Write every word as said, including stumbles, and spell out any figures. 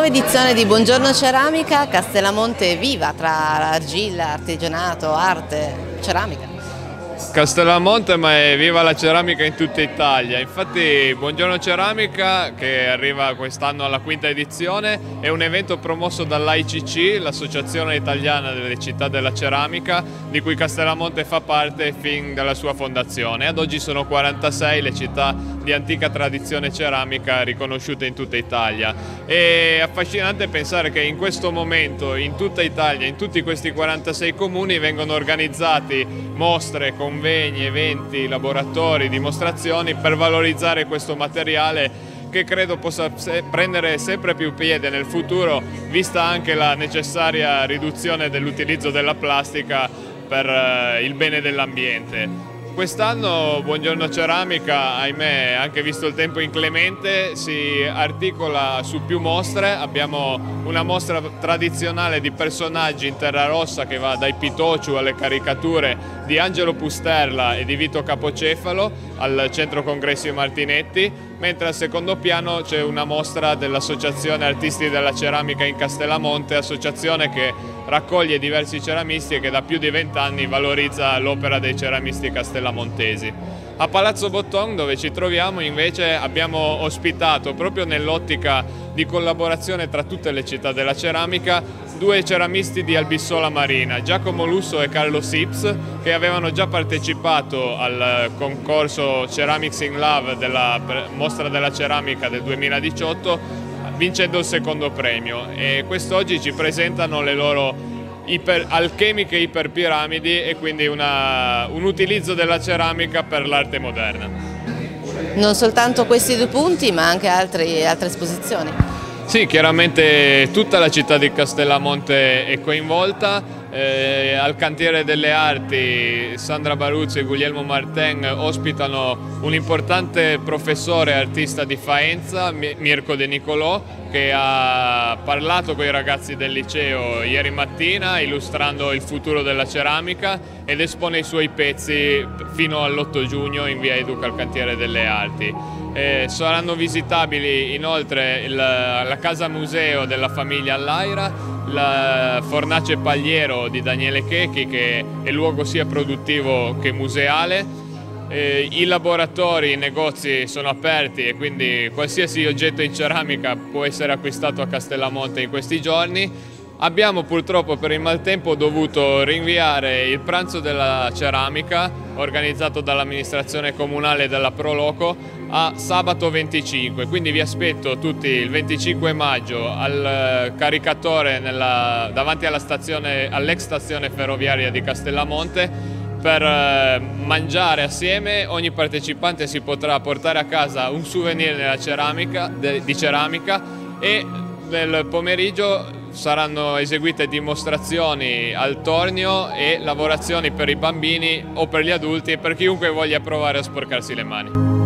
nuova edizione di Buongiorno Ceramica, Castellamonte viva tra argilla, artigianato, arte, ceramica. Castellamonte, ma è viva la ceramica in tutta Italia. Infatti Buongiorno Ceramica, che arriva quest'anno alla quinta edizione, è un evento promosso dall'A I C C, l'Associazione Italiana delle Città della Ceramica, di cui Castellamonte fa parte fin dalla sua fondazione. Ad oggi sono quarantasei le città di antica tradizione ceramica riconosciute in tutta Italia. È affascinante pensare che in questo momento in tutta Italia, in tutti questi quarantasei comuni, vengono organizzati mostre, convegni, eventi, laboratori, dimostrazioni per valorizzare questo materiale che credo possa prendere sempre più piede nel futuro, vista anche la necessaria riduzione dell'utilizzo della plastica per il bene dell'ambiente. Quest'anno Buongiorno Ceramica, ahimè, anche visto il tempo inclemente, si articola su più mostre. Abbiamo una mostra tradizionale di personaggi in terra rossa che va dai Pitociu alle caricature di Angelo Pusterla e di Vito Capocefalo al Centro Congressi Martinetti, mentre al secondo piano c'è una mostra dell'Associazione Artisti della Ceramica in Castellamonte, associazione che raccoglie diversi ceramisti e che da più di vent'anni valorizza l'opera dei ceramisti castellamontesi. A Palazzo Botton, dove ci troviamo, invece abbiamo ospitato, proprio nell'ottica di collaborazione tra tutte le città della ceramica, due ceramisti di Albissola Marina, Giacomo Lusso e Carlo Sips, che avevano già partecipato al concorso Ceramics in Love della Mostra della Ceramica del duemiladiciotto, vincendo il secondo premio, e quest'oggi ci presentano le loro iper, alchemiche iperpiramidi e quindi una, un utilizzo della ceramica per l'arte moderna. Non soltanto questi due punti, ma anche altri, altre esposizioni. Sì, chiaramente tutta la città di Castellamonte è coinvolta. Eh, al Cantiere delle Arti Sandra Baruzzi e Guglielmo Martin ospitano un importante professore artista di Faenza, Mirko De Nicolò, che ha parlato con i ragazzi del liceo ieri mattina illustrando il futuro della ceramica ed espone i suoi pezzi fino all'otto giugno in via Educa al Cantiere delle Arti. Eh, saranno visitabili inoltre il, la casa museo della famiglia Allaira, la fornace Pagliero di Daniele Checchi, che è luogo sia produttivo che museale. Eh, I laboratori, i negozi sono aperti e quindi qualsiasi oggetto in ceramica può essere acquistato a Castellamonte in questi giorni. Abbiamo purtroppo per il maltempo dovuto rinviare il pranzo della ceramica organizzato dall'amministrazione comunale e dalla Proloco a sabato venticinque, quindi vi aspetto tutti il venticinque maggio al caricatore nella, davanti alla stazione, all'ex stazione ferroviaria di Castellamonte per mangiare assieme. Ogni partecipante si potrà portare a casa un souvenir della ceramica, de, di ceramica, e nel pomeriggio saranno eseguite dimostrazioni al tornio e lavorazioni per i bambini o per gli adulti e per chiunque voglia provare a sporcarsi le mani.